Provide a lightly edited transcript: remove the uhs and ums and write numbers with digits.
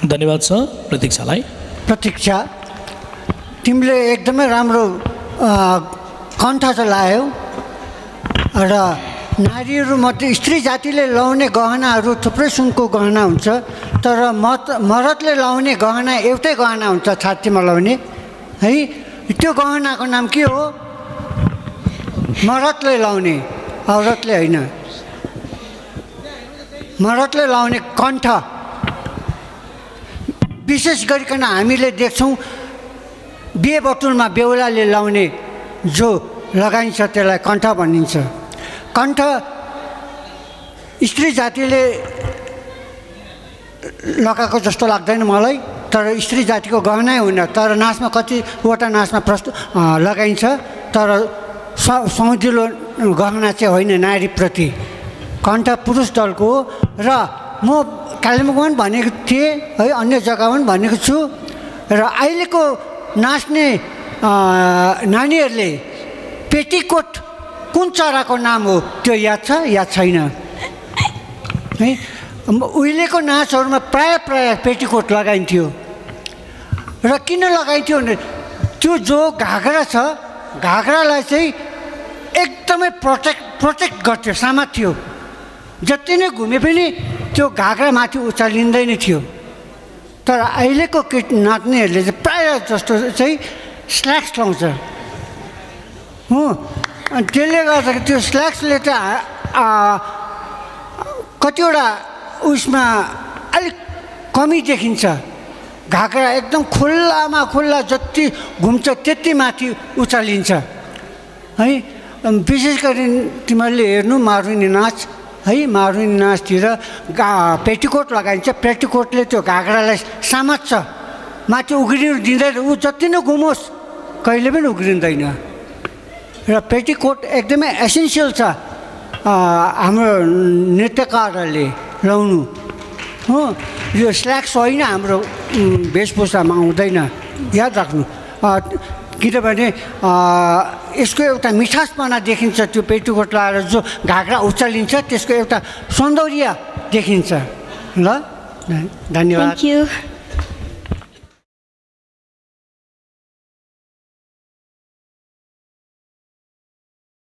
धन्यवाद छ प्रतीक्षालाई। प्रतीक्षा, तिमीले एकदमै राम्रो कण्ठ चलायौ र नारीहरू मध्ये स्त्री जातिले लाउने गहनाहरू थुप्रै सुनको गहना हुन्छ, तर मर्दले लाउने गहना एउटै गहना हुन्छ छातीमा लाउने है। त्यो गहनाको नाम के हो? मर्दले लाउने, औरतले होइन। मर्दले लाउने कण्ठ। विशेष गरिकन हामीले देख्छौँ बिहे बटुलमा बेहुलाले लाउने जो लगाइन्छ त्यसलाई कण्ठ भनिन्छ। कण्ठ स्त्री जातिले लगाएको जस्तो लाग्दैन मलाई, तर स्त्री जातिको गहनै होइन। तर नाचमा कतिवटा नाचमा लगाइन्छ, तर सौँधिलो गहना चाहिँ होइन नारीप्रति। कण्ठ पुरुष दलको हो र म कालिम्पोङमा पनि भनेको थिएँ है, अन्य जग्गामा पनि भनेको छु। र अहिलेको नाच्ने नानीहरूले पेटीकोट कुन चराको नाम हो त्यो याद छ या छैन है? उहिलेको नाचहरूमा प्राय पेटीकोट लगाइन्थ्यो। र किन लगाइन्थ्यो भने त्यो जो घाग्रा छ, घाग्रालाई चाहिँ एकदमै प्रोटेक्ट गर्थ्यो, समात्थ्यो। जति नै घुमे पनि त्यो घाग्रा माथि उचालिँदैन थियो। तर अहिलेको नाच्नेहरूले चाहिँ प्रायः जस्तो चाहिँ स्ल्याक्स लाउँछ हो। अनि त्यसले गर्दा त्यो स्ल्याक्सले चाहिँ कतिवटा उसमा अलिक कमी देखिन्छ। घाग्रा एकदम खुल्ला जति घुम्छ त्यति माथि उचालिन्छ है। विशेष गरी तिमीहरूले हेर्नु मारुनी नाच है, मारुनी नाचतिर पेटीकोट लगाइन्छ। पेटीकोटले त्यो घाग्रालाई समात्छ, माथि उग्रिनु दिँदैन। ऊ जति नै घुमोस् कहिले पनि उग्रिँदैन। र पेटीकोट एकदमै एसेन्सियल छ हाम्रो नृत्यकारहरूले लाउनु हो। यो स्ल्याक्स होइन, हाम्रो वेशभूषामा आउँदैन, याद राख्नु। किनभने यसको एउटा मिठासपना देखिन्छ त्यो पेटीकोट लगाएर जो घाग्रा उचालिन्छ त्यसको एउटा सौन्दर्य देखिन्छ। ल, धन्यवाद। Thank you.